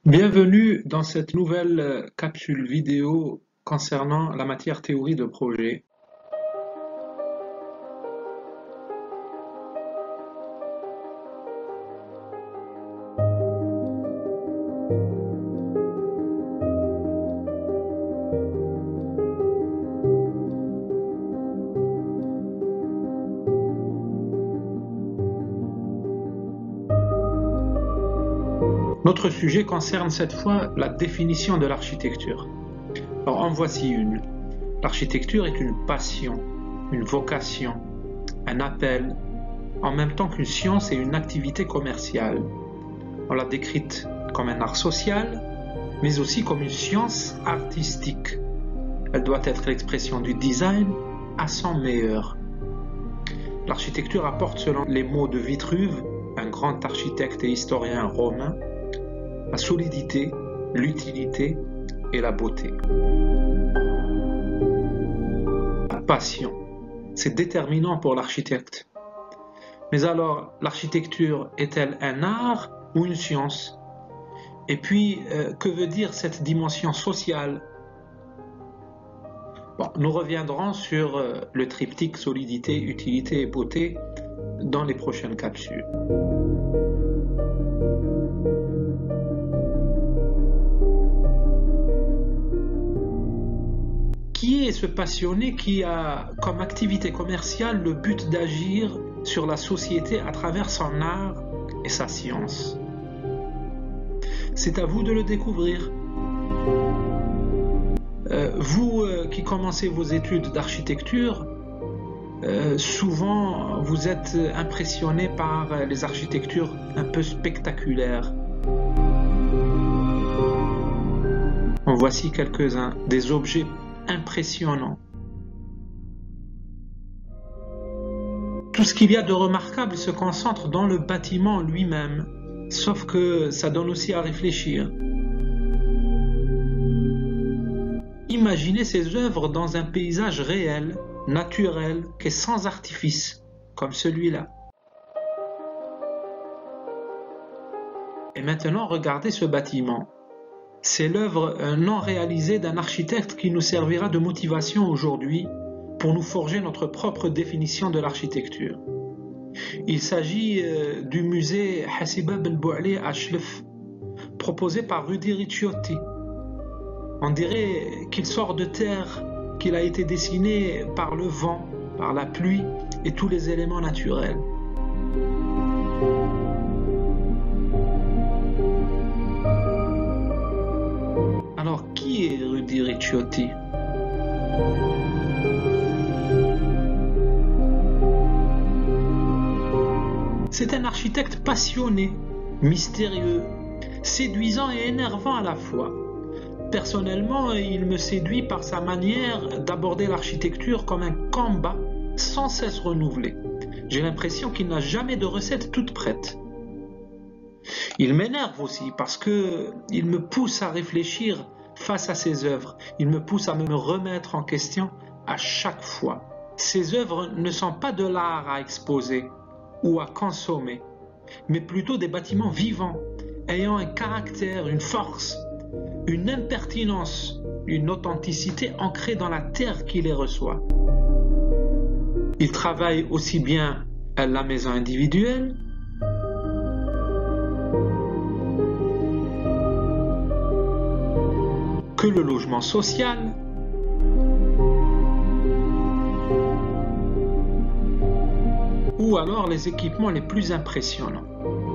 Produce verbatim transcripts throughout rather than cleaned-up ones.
Bienvenue dans cette nouvelle euh, capsule vidéo concernant la matière théorie de projet. Notre sujet concerne cette fois la définition de l'architecture. Alors en voici une. L'architecture est une passion, une vocation, un appel, en même temps qu'une science et une activité commerciale. On l'a décrite comme un art social, mais aussi comme une science artistique. Elle doit être l'expression du design à son meilleur. L'architecture apporte, selon les mots de Vitruve, un grand architecte et historien romain, la solidité, l'utilité et la beauté. La passion, c'est déterminant pour l'architecte. Mais alors, l'architecture est-elle un art ou une science? Et puis, euh, que veut dire cette dimension sociale? Bon, nous reviendrons sur euh, le triptyque solidité, utilité et beauté dans les prochaines capsules. Qui est ce passionné qui a comme activité commerciale le but d'agir sur la société à travers son art et sa science? C'est à vous de le découvrir. Euh, vous euh, qui commencez vos études d'architecture, euh, souvent vous êtes impressionné par les architectures un peu spectaculaires. En voici quelques-uns, des objets impressionnant. Tout ce qu'il y a de remarquable se concentre dans le bâtiment lui-même, sauf que ça donne aussi à réfléchir. Imaginez ces œuvres dans un paysage réel, naturel, qui est sans artifice, comme celui-là. Et maintenant, regardez ce bâtiment. C'est l'œuvre non réalisée d'un architecte qui nous servira de motivation aujourd'hui pour nous forger notre propre définition de l'architecture. Il s'agit euh, du musée Hasiba Ben Bouali à Chlef, proposé par Rudy Ricciotti. On dirait qu'il sort de terre, qu'il a été dessiné par le vent, par la pluie et tous les éléments naturels. Alors, qui est Rudy Ricciotti? C'est un architecte passionné, mystérieux, séduisant et énervant à la fois. Personnellement, il me séduit par sa manière d'aborder l'architecture comme un combat sans cesse renouvelé. J'ai l'impression qu'il n'a jamais de recette toute prête. Il m'énerve aussi parce qu'il me pousse à réfléchir face à ses œuvres. Il me pousse à me remettre en question à chaque fois. Ces œuvres ne sont pas de l'art à exposer ou à consommer, mais plutôt des bâtiments vivants, ayant un caractère, une force, une impertinence, une authenticité ancrée dans la terre qui les reçoit. Il travaille aussi bien à la maison individuelle que le logement social, ou alors les équipements les plus impressionnants.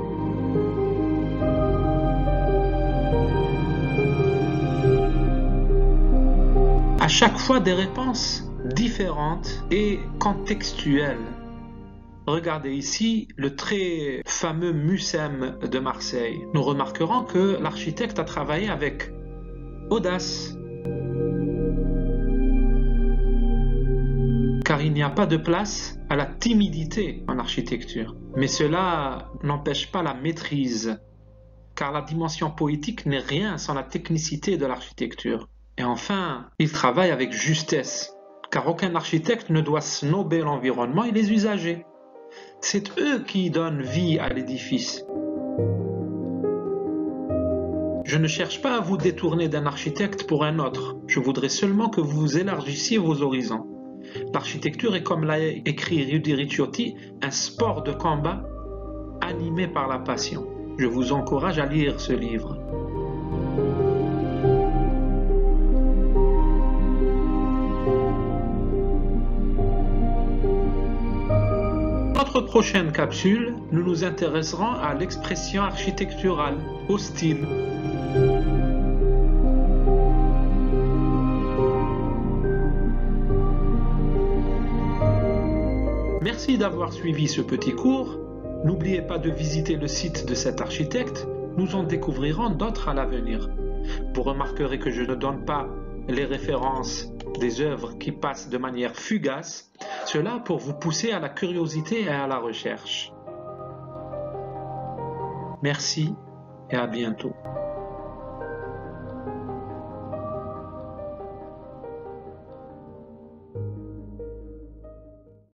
À chaque fois des réponses différentes et contextuelles. Regardez ici le très fameux Mucem de Marseille. Nous remarquerons que l'architecte a travaillé avec audace, car il n'y a pas de place à la timidité en architecture. Mais cela n'empêche pas la maîtrise, car la dimension poétique n'est rien sans la technicité de l'architecture. Et enfin, il travaille avec justesse, car aucun architecte ne doit snober l'environnement et les usagers. C'est eux qui donnent vie à l'édifice. Je ne cherche pas à vous détourner d'un architecte pour un autre, je voudrais seulement que vous élargissiez vos horizons. L'architecture est, comme l'a écrit Rudy Ricciotti, un sport de combat animé par la passion. Je vous encourage à lire ce livre. Dans notre prochaine capsule, nous nous intéresserons à l'expression architecturale, au style. Merci d'avoir suivi ce petit cours. N'oubliez pas de visiter le site de cet architecte. Nous en découvrirons d'autres à l'avenir. Vous remarquerez que je ne donne pas les références des œuvres qui passent de manière fugace. Cela pour vous pousser à la curiosité et à la recherche. Merci et à bientôt.